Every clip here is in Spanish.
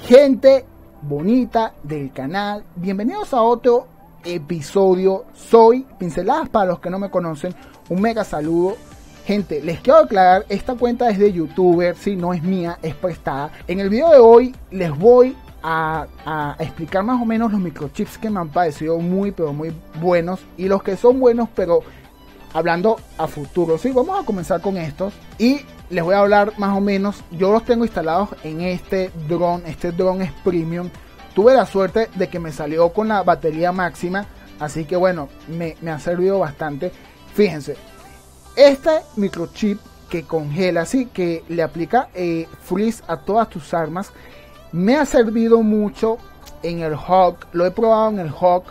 Gente bonita del canal, bienvenidos a otro episodio. Soy Pinceladas, para los que no me conocen, un mega saludo. Gente, les quiero aclarar, esta cuenta es de youtuber, si no es mía, es prestada. En el video de hoy les voy a explicar más o menos los microchips que me han parecido muy pero muy buenos, y los que son buenos pero hablando a futuro. Sí, vamos a comenzar con estos y les voy a hablar más o menos. Yo los tengo instalados en este dron es premium. Tuve la suerte de que me salió con la batería máxima, así que bueno, me ha servido bastante. Fíjense, este microchip que congela, sí, que le aplica freeze a todas tus armas, me ha servido mucho en el Hawk. Lo he probado en el Hawk.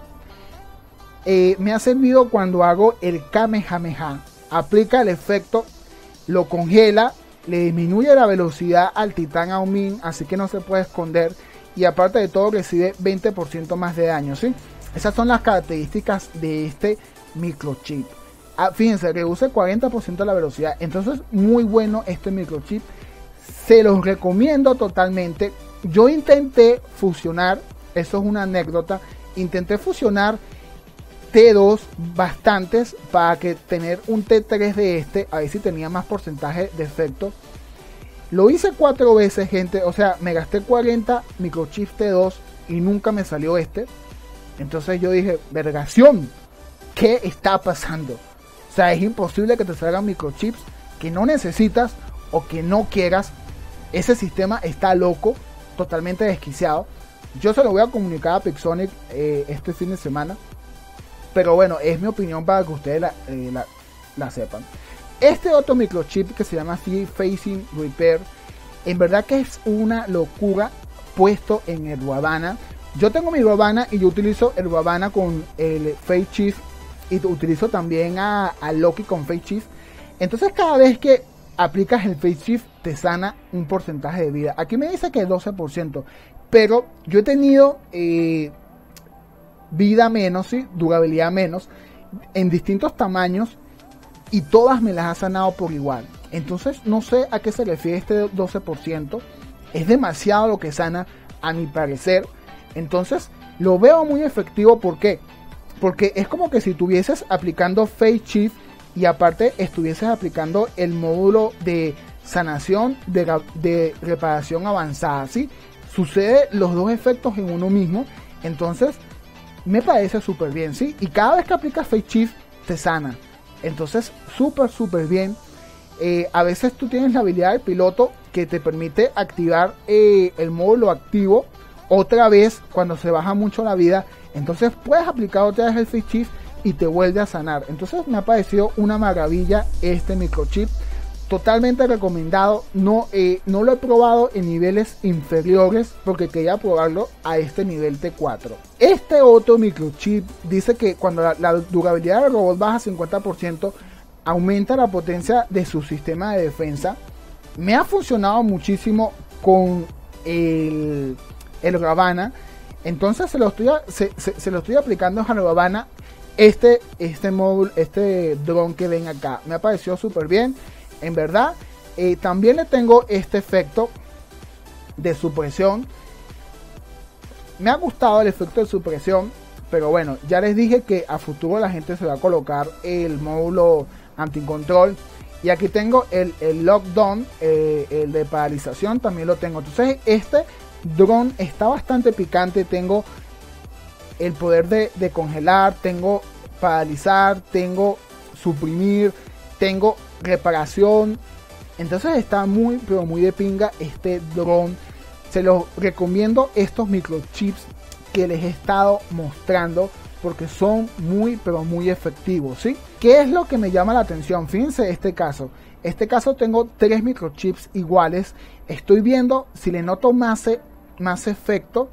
Me ha servido cuando hago el Kamehameha. Aplica el efecto, lo congela, le disminuye la velocidad al Titán Aomin, así que no se puede esconder, y aparte de todo recibe 20% más de daño, ¿sí? Esas son las características de este microchip. Fíjense, reduce 40% la velocidad, entonces muy bueno este microchip. Se los recomiendo totalmente. Yo intenté fusionar, eso es una anécdota, intenté fusionar T2 bastantes para que tener un T3 de este, a ver si tenía más porcentaje de efecto. Lo hice 4 veces, gente, o sea, me gasté 40 microchips T2 y nunca me salió este. Entonces yo dije, vergación, ¿qué está pasando? O sea, es imposible que te salgan microchips que no necesitas o que no quieras. Ese sistema está loco, totalmente desquiciado. Yo se lo voy a comunicar a Pixonic este fin de semana. Pero bueno, es mi opinión para que ustedes la sepan. Este otro microchip que se llama Free Facing Repair, en verdad que es una locura puesto en el Ravana. Yo tengo mi Ravana y yo utilizo el Ravana con el Face Shift, y utilizo también a Loki con Face Shift. Entonces cada vez que aplicas el Face Shift te sana un porcentaje de vida. Aquí me dice que el 12%, pero yo he tenido vida menos, ¿sí? Durabilidad menos, en distintos tamaños, y todas me las ha sanado por igual. Entonces no sé a qué se refiere este 12%. Es demasiado lo que sana a mi parecer. Entonces lo veo muy efectivo. ¿Por qué? Porque es como que si estuvieses aplicando Face Shift y aparte estuvieses aplicando el módulo de sanación de reparación avanzada, ¿sí? Sucede los dos efectos en uno mismo. Entonces me parece súper bien, ¿sí? Y cada vez que aplicas Face Shift te sana. Entonces súper bien. A veces tú tienes la habilidad del piloto que te permite activar el módulo activo otra vez cuando se baja mucho la vida. Entonces puedes aplicar otra vez el Face Shift y te vuelve a sanar. Entonces me ha parecido una maravilla este microchip. Totalmente recomendado. No lo he probado en niveles inferiores porque quería probarlo a este nivel T4. Este otro microchip dice que cuando la durabilidad del robot baja 50%, aumenta la potencia de su sistema de defensa. Me ha funcionado muchísimo con el Ravana. Entonces se lo estoy aplicando a Ravana. Este módulo, este dron que ven acá, me ha parecido súper bien. En verdad, también le tengo este efecto de supresión. Me ha gustado el efecto de supresión, pero bueno, ya les dije que a futuro la gente se va a colocar el módulo anticontrol. Y aquí tengo el lockdown, el de paralización, también lo tengo. Entonces este dron está bastante picante. Tengo el poder de congelar, tengo paralizar, tengo suprimir, tengo reparación. Entonces está muy pero muy de pinga este dron. Se los recomiendo estos microchips que les he estado mostrando porque son muy pero muy efectivos, ¿sí? ¿Qué es lo que me llama la atención? Fíjense este caso tengo 3 microchips iguales. Estoy viendo si le noto más efecto,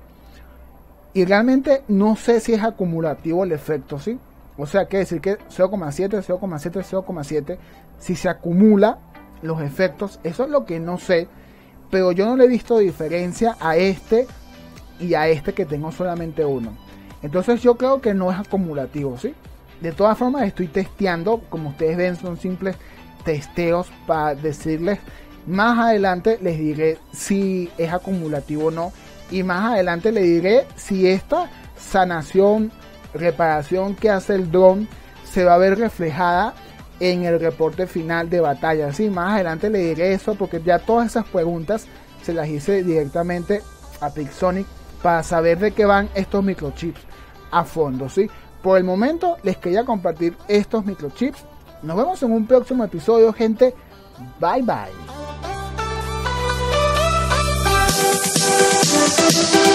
y realmente no sé si es acumulativo el efecto, ¿sí? O sea, quiere decir que 0,7, 0,7, 0,7, si se acumula los efectos, eso es lo que no sé. Pero yo no le he visto diferencia a este y a este que tengo solamente uno. Entonces yo creo que no es acumulativo, ¿sí? De todas formas estoy testeando. Como ustedes ven, son simples testeos para decirles. Más adelante les diré si es acumulativo o no. y más adelante le diré si esta sanación, reparación que hace el dron se va a ver reflejada en el reporte final de batalla. Sí, más adelante le diré eso, porque ya todas esas preguntas se las hice directamente a Pixonic para saber de qué van estos microchips a fondo, ¿sí? Por el momento les quería compartir estos microchips. Nos vemos en un próximo episodio, gente. Bye bye.